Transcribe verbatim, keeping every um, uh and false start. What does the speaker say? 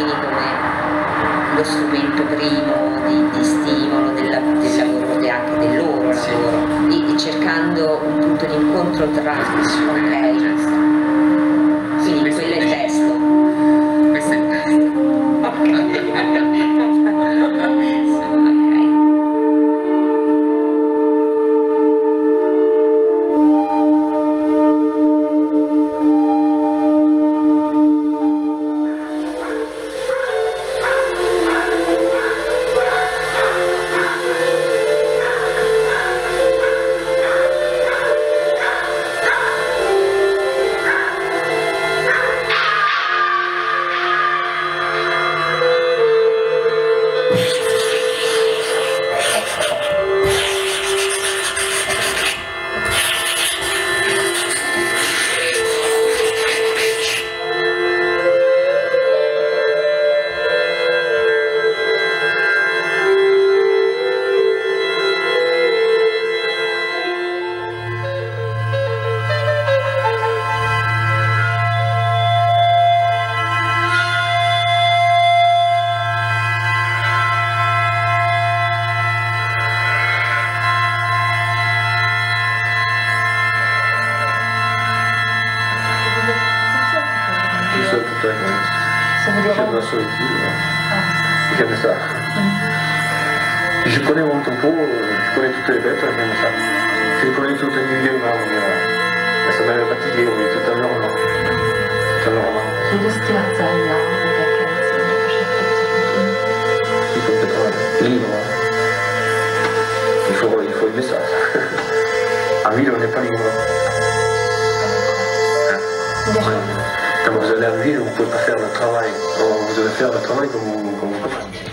beni come lo strumento primo di, di stimolo del, del lavoro e anche del loro sì. lavoro, e, e cercando un punto di incontro tra... Ok, quindi quello è il testo. Questo è il testo. Ok. J'aime la solitude. J'aime ça. Je connais mon tempo, je connais toutes les bêtes, j'aime ça. Je connais tout individuellement, mais ça m'avait fatigué, oui, tout à l'heure, non. Tout à l'heure, non. Il faut être libre. Il faut, il faut aimer ça. En ville, on n'est pas libre. Quand vous allez en ville, vous ne pouvez pas faire le travail. Vous devez faire le travail comme vous, comme vous